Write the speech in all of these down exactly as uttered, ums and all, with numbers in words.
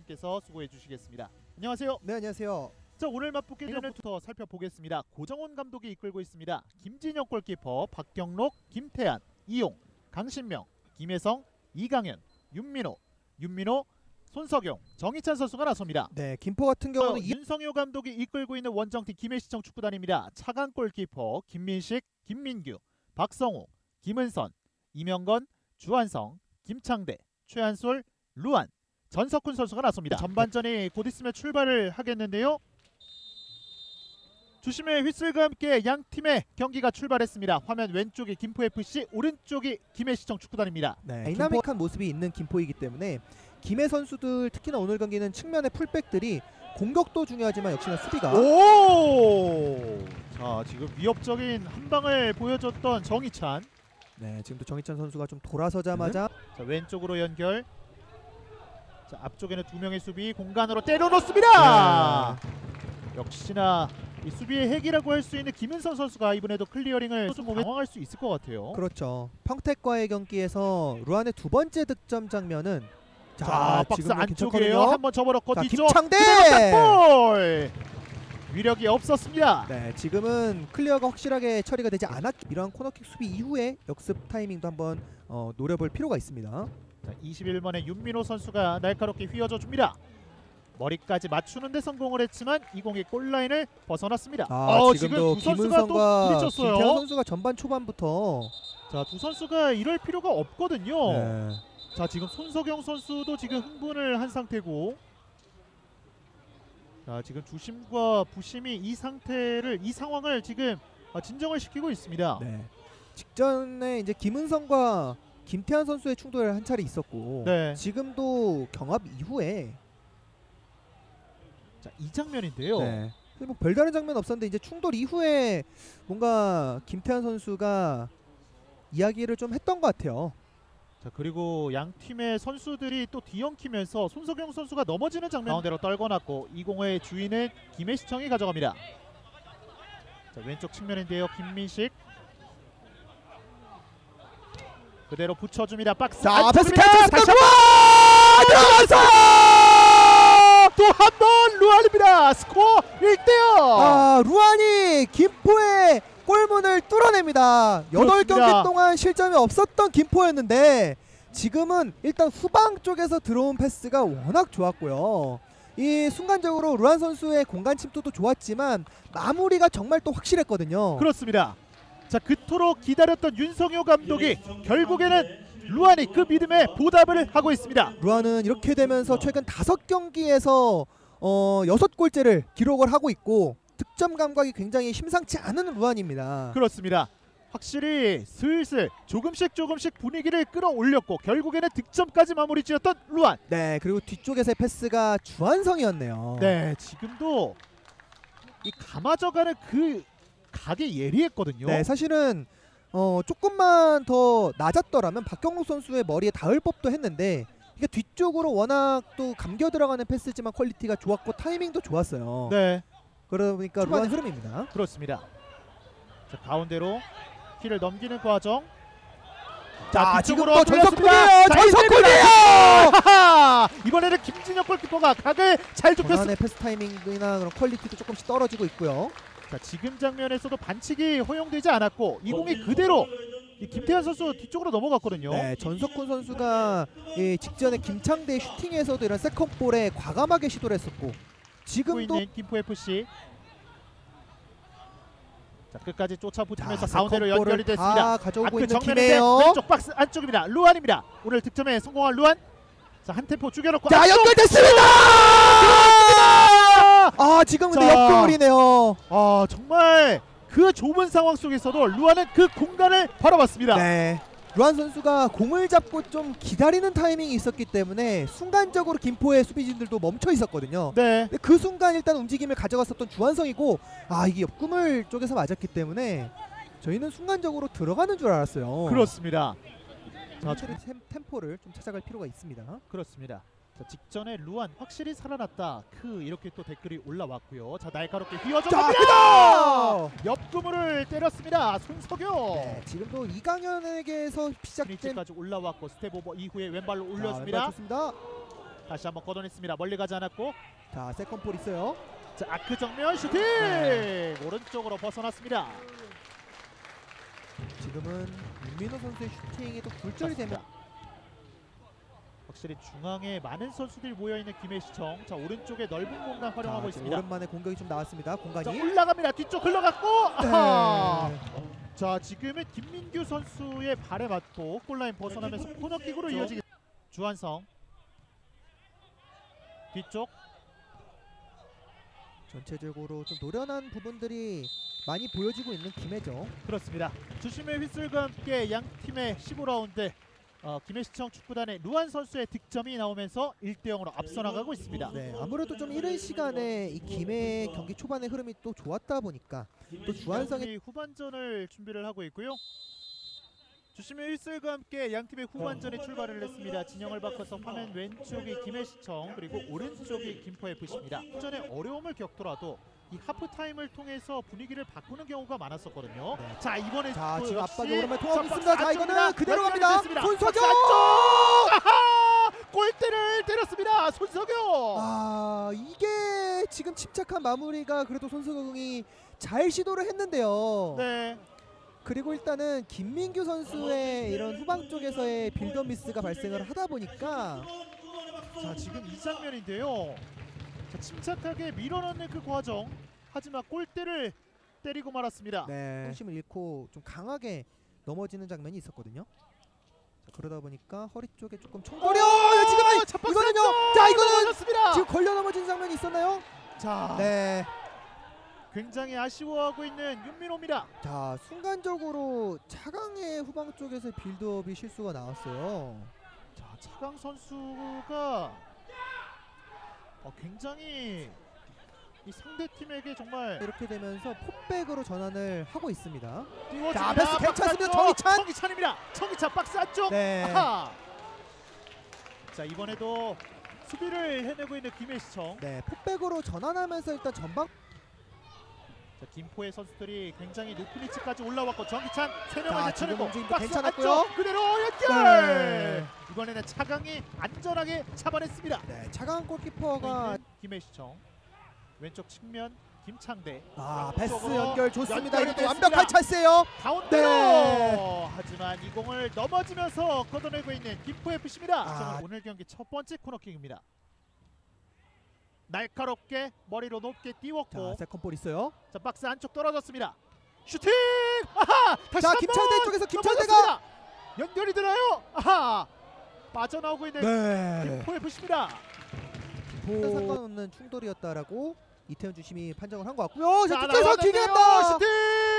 팀장님께서 수고해 주시겠습니다. 안녕하세요. 네, 안녕하세요. 자, 오늘 맞붙게 되는 부터 살펴보겠습니다. 고정원 감독이 이끌고 있습니다. 김진혁 골키퍼, 박경록, 김태한, 이용, 강신명, 김혜성, 이강현, 윤민호, 윤민호, 손석영, 정희찬 선수가 나섭니다. 네, 김포 같은 경우는 어, 윤성효 감독이 이끌고 있는 원정팀 김해시청 축구단입니다. 차강 골키퍼 김민식, 김민규, 박성우, 김은선, 이명건, 주한성, 김창대, 최한솔, 루안, 전석훈 선수가 나섭니다. 전반전이 곧 있으면 출발을 하겠는데요. 주심의 휘슬과 함께 양 팀의 경기가 출발했습니다. 화면 왼쪽이 김포에프씨, 오른쪽이 김해시청 축구단입니다. 네, 다이나믹한 모습이 있는 김포이기 때문에 김해 선수들, 특히나 오늘 경기는 측면의 풀백들이 공격도 중요하지만 역시나 수비가 오! 자, 지금 위협적인 한 방을 보여줬던 정희찬. 네, 지금도 정희찬 선수가 좀 돌아서자마자 자, 왼쪽으로 연결. 자, 앞쪽에는 두 명의 수비 공간으로 때려놓습니다. 네. 역시나 이 수비의 핵이라고 할 수 있는 김은선 선수가 이번에도 클리어링을 좀 당황할 수 있을 것 같아요. 그렇죠. 평택과의 경기에서 루안의 두 번째 득점 장면은 자, 자, 박스 지금은 안쪽이에요. 괜찮거든요. 한번 접어놓고 자, 뒤쪽 김창대! 골! 위력이 없었습니다. 네, 지금은 클리어가 확실하게 처리가 되지 않았죠. 이러한 코너킥 수비 이후에 역습 타이밍도 한번 어, 노려볼 필요가 있습니다. 자, 이십일 번에 윤민호 선수가 날카롭게 휘어져 줍니다. 머리까지 맞추는데 성공을 했지만 이 공이 골라인을 벗어났습니다. 아, 어, 지금도 지금 두 선수가 또 김은선과 부딪혔어요. 김태현 선수가 전반 초반부터 자, 두 선수가 이럴 필요가 없거든요. 네. 자, 지금 손석영 선수도 지금 흥분을 한 상태고, 자, 지금 주심과 부심이 이 상태를, 이 상황을 지금 진정을 시키고 있습니다. 네. 직전에 이제 김은성과 김태환 선수의 충돌 한 차례 있었고, 네. 지금도 경합 이후에 자, 이 장면인데요. 네. 뭐 별다른 장면 없었는데 이제 충돌 이후에 뭔가 김태환 선수가 이야기를 좀 했던 것 같아요. 자, 그리고 양 팀의 선수들이 또 뒤엉키면서 손석영 선수가 넘어지는 장면 가운데로 떨궈놨고, 이 공의 주인은 김해시청이 가져갑니다. 자, 왼쪽 측면인데요. 김민식 그대로 붙여줍니다. 박스 자, 패스 안쪽입니다. 캐치 다시 스코어! 들어갔어요. 또 한 번 루안입니다. 스코어 일 대 영. 아, 루안이 김포의 골문을 뚫어냅니다. 여덟 경기 동안 실점이 없었던 김포였는데 지금은 일단 후방 쪽에서 들어온 패스가 워낙 좋았고요. 이 순간적으로 루안 선수의 공간 침투도 좋았지만 마무리가 정말 또 확실했거든요. 그렇습니다. 자, 그토록 기다렸던 윤성효 감독이 결국에는 루안이 그 믿음에 보답을 하고 있습니다. 루안은 이렇게 되면서 최근 다섯 경기에서 어, 여섯 골째를 기록을 하고 있고 득점 감각이 굉장히 심상치 않은 루안입니다. 그렇습니다. 확실히 슬슬 조금씩 조금씩 분위기를 끌어올렸고 결국에는 득점까지 마무리 지었던 루안. 네, 그리고 뒤쪽에서의 패스가 주한성이었네요. 네, 지금도 이 감아져가는 그 각이 예리했거든요. 네, 사실은 어, 조금만 더 낮았더라면 박경록 선수의 머리에 닿을 법도 했는데 이게 뒤쪽으로 워낙 또 감겨 들어가는 패스지만 퀄리티가 좋았고 타이밍도 좋았어요. 네, 그러니까 초반에 루안 흐름입니다. 그렇습니다. 자, 가운데로 키를 넘기는 과정. 자, 뒤쪽으로 지금 또 돌렸습니다. 전석훈이에요. 전석훈이에요. 이번에는 김진혁 골키퍼가 각을 잘 좁혔습니다. 전환의 패스 타이밍이나 그런 퀄리티도 조금씩 떨어지고 있고요. 자, 지금 장면에서도 반칙이 허용되지 않았고 이 공이 그대로 이 김태환 선수 뒤쪽으로 넘어갔거든요. 네, 전석훈 선수가 이 직전에 김창대 슈팅에서도 이런 세컨볼에 과감하게 시도를 했었고 지금도 있는 김포에프씨. 자, 끝까지 쫓아붙으면서 자, 가운데로 세컨볼을 연결이 됐습니다. 다 가져오고 아크 있는 정면인데 김해요. 왼쪽 박스 안쪽입니다. 루안입니다. 오늘 득점에 성공한 루안. 자, 한 템포 죽여놓고 자, 안쪽! 연결됐습니다. 아, 지금 근데 자. 역동물이네요. 아, 정말 그 좁은 상황 속에서도 루안은 그 공간을 바라봤습니다. 네, 루안 선수가 공을 잡고 좀 기다리는 타이밍이 있었기 때문에 순간적으로 김포의 수비진들도 멈춰 있었거든요. 네. 근데 그 순간 일단 움직임을 가져갔었던 주한성이고, 아, 이게 옆구물 쪽에서 맞았기 때문에 저희는 순간적으로 들어가는 줄 알았어요. 그렇습니다. 자, 천천히 템, 템포를 좀 찾아갈 필요가 있습니다. 그렇습니다. 자, 직전에 루안 확실히 살아났다. 크 이렇게 또 댓글이 올라왔고요. 자, 날카롭게 자, 휘어줍니다. 옆구물을 때렸습니다. 손석영. 네, 지금도 이강현에게서 시작된 피니치까지 올라왔고 스텝 오버 이후에 왼발로 자, 올려줍니다. 왼발 좋습니다. 다시 한번 걷어냈습니다. 멀리 가지 않았고 자, 세컨볼 있어요. 자, 아크 정면 슈팅! 네. 오른쪽으로 벗어났습니다. 지금은 윤민호 선수의 슈팅이 또 굴절이 되면 확실히 중앙에 많은 선수들이 모여있는 김해시청. 자, 오른쪽에 넓은 공간 활용하고 자, 있습니다. 오랜만에 공격이 좀 나왔습니다. 자, 공간이. 올라갑니다. 뒤쪽 흘러갔고 아하! 네. 자, 지금은 김민규 선수의 발에 맞고 골라인 벗어나면서 코너킥으로 이어지게. 주한성 뒤쪽. 전체적으로 좀 노련한 부분들이 많이 보여지고 있는 김해죠. 그렇습니다. 주심의 휘슬과 함께 양 팀의 십오 라운드 어, 김해시청 축구단의 루안 선수의 득점이 나오면서 일 대 영으로 앞서 나가고 있습니다. 네, 아무래도 좀 이른 시간에 이 김해 경기 초반의 흐름이 또 좋았다 보니까 또 주한성의 양팀이 후반전을 준비를 하고 있고요. 주심의 휘슬과 함께 양 팀의 후반전에 출발을 했습니다. 진영을 바꿔서 화면 왼쪽이 김해시청 그리고 오른쪽이 김포에프씨입니다. 전에 어려움을 겪더라도 이 하프타임을 통해서 분위기를 바꾸는 경우가 많았었거든요. 네. 자, 이번에 자, 또 지금 역시 압박이 오랜만에 통하고 자, 있습니다. 박스 자, 이거는 안쪽입니다. 그대로 연결이 갑니다. 됐습니다. 손석영! 박스 안쪽! 아하! 골대를 때렸습니다. 손석영! 아, 이게 지금 침착한 마무리가 그래도 손석영이 잘 시도를 했는데요. 네. 그리고 일단은 김민규 선수의 이런 후방 쪽에서의 빌드업 미스가 발생을 하다 보니까 자, 지금 이 장면인데요. 자, 침착하게 밀어넣는 그 과정. 하지만 골대를 때리고 말았습니다. 네, 중심을 잃고 좀 강하게 넘어지는 장면이 있었거든요. 자, 그러다 보니까 허리 쪽에 조금 총거려. 오! 지금은 자, 박스 이거는요. 안쪽! 자, 이거는 넘어졌습니다. 지금 걸려 넘어진 장면이 있었나요? 자, 네. 굉장히 아쉬워하고 있는 윤민호입니다. 자, 순간적으로 차강의 후방 쪽에서 빌드업이 실수가 나왔어요. 자, 차강 선수가 어, 굉장히 이 상대 팀에게 정말 이렇게 되면서 풋백으로 전환을 하고 있습니다. 띄워줍니다. 자, 패스 박스 괜찮습니다. 안쪽. 정희찬! 정희찬입니다. 정희찬 박스 안쪽. 네. 아하. 자, 이번에도 수비를 해내고 있는 김해시청. 네, 풋백으로 전환하면서 일단 전방 자, 김포의 선수들이 굉장히 높은 위치까지 올라왔고 정희찬 세 명을 자, 제쳐내고 지금 움직임도 박스 괜찮았고요. 안쪽 그대로 연결. 네. 이번에는 차강이 안전하게 잡아냈습니다. 네, 차강 골키퍼가 김해시청 왼쪽 측면 김창대. 아, 패스 쪽으로 연결 좋습니다. 연결이 이것도 됐습니다. 완벽한 찬스예요. 가운데로. 네. 하지만 이 공을 넘어지면서 걷어내고 있는 김포에프씨입니다. 아. 오늘 경기 첫 번째 코너킥입니다. 날카롭게 머리로 높게 자, 띄웠고 세컨볼 있어요. 자, 박스 안쪽 떨어졌습니다. 슈팅! 아하! 다시 자, 한 김창대 번! 쪽에서 김창대가! 넘어졌습니다. 연결이 되나요? 아하! 빠져나오고 있는 네. 김포에프씨입니다. 보... 상관없는 충돌이었다라고 이태원 주심이 판정을 한 것 같고요. 자, 자, 뒷에서 나왔는데요. 길게 합니다. 슈팅!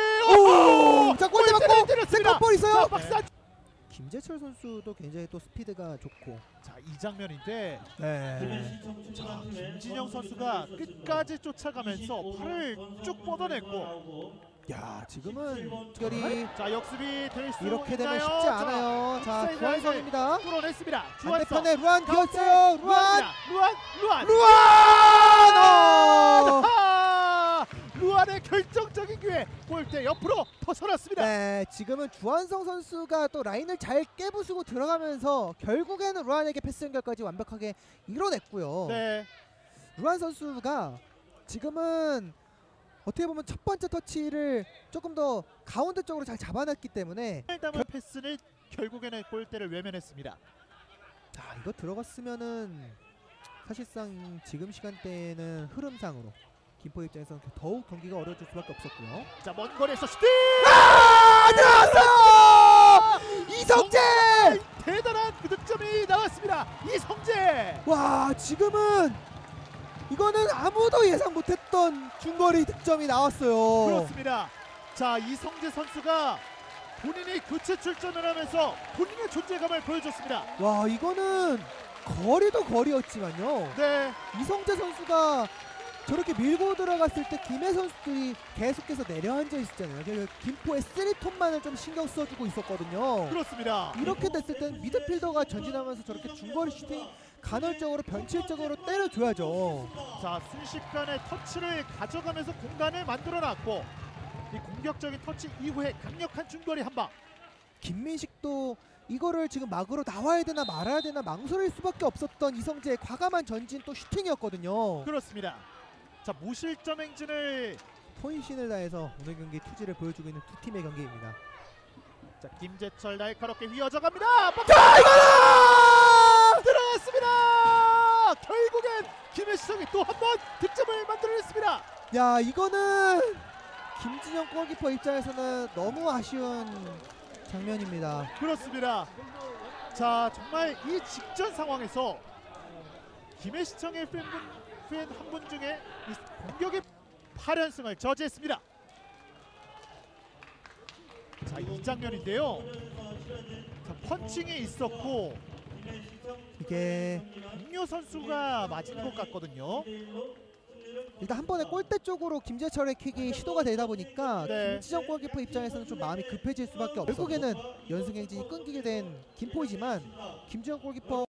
오! 자, 골대 골대를 맞고 때렸습니다. 세컨볼 있어요. 자, 박스 안쪽. 김재철 선수도 굉장히 또 스피드가 좋고. 자, 이 장면인데 네. 자, 김진영 선수가 끝까지 쫓아가면서 팔을 쭉 뻗어냈고 야, 지금은 특별히 자, 역습이 될 수 이렇게 되면 있나요? 쉽지 자, 않아요. 자, 옵사이드 주한성입니다. 뚫어냈습니다. 주한성. 반대편에 루안 가운데 기었어요. 루안! 루안! 루안! 루안! 어! 아! 루안의 결정적인 기회. 골대 옆으로 벗어났습니다. 네, 지금은 주한성 선수가 또 라인을 잘 깨부수고 들어가면서 결국에는 루안에게 패스 연결까지 완벽하게 이뤄냈고요. 네. 루안 선수가 지금은 어떻게 보면 첫 번째 터치를 조금 더 가운데 쪽으로 잘 잡아놨기 때문에 담은 패스는 결국에는 골대를 외면했습니다. 자, 이거 들어갔으면은 사실상 지금 시간대에는 흐름상으로 김포 입장에서는 더욱 경기가 어려워질 수밖에 없었고요. 자, 먼 거리에서 슈팅! 아! 들어왔어요! 이성재! 정말 대단한 그 득점이 나왔습니다. 이성재! 와, 지금은 이거는 아무도 예상 못했던 중거리 득점이 나왔어요. 그렇습니다. 자, 이성재 선수가 본인이 교체 출전을 하면서 본인의 존재감을 보여줬습니다. 와, 이거는 거리도 거리였지만요. 네. 이성재 선수가 저렇게 밀고 들어갔을 때 김해 선수들이 계속해서 내려앉아 있었잖아요. 그래서 김포의 쓰리톤만을 좀 신경 써주고 있었거든요. 그렇습니다. 이렇게 됐을 땐 미드필더가 전진하면서 저렇게 중거리 슈팅 간헐적으로 변칙적으로 때려줘야죠. 자, 순식간에 터치를 가져가면서 공간을 만들어놨고 이 공격적인 터치 이후에 강력한 중거리 한 방. 김민식도 이거를 지금 막으로 나와야 되나 말아야 되나 망설일 수밖에 없었던 이성재의 과감한 전진 또 슈팅이었거든요. 그렇습니다. 자, 무실점 행진을 혼신을 다해서 오늘 경기 투지를 보여주고 있는 두 팀의 경기입니다. 자, 김재철 날카롭게 휘어져 갑니다. 자, 이거는 들어갔습니다. 결국엔 김혜수성이 또 한 번 득점을 만들어냈습니다. 야, 이거는 김진영 골키퍼 입장에서는 너무 아쉬운 장면입니다. 그렇습니다. 자, 정말 이 직전 상황에서 김혜시청의 팬분 팬 한 분 중에 이 공격의 팔 연승을 저지했습니다. 자, 이 장면인데요. 자, 펀칭이 있었고 이게 동료 선수가 맞은 것 같거든요. 일단 한 번에 골대 쪽으로 김재철의 킥이 시도가 되다 보니까 네. 김지정 골키퍼 입장에서는 좀 마음이 급해질 수밖에 없었고 결국에는 연승 행진이 끊기게 된 김포이지만 김지정 골키퍼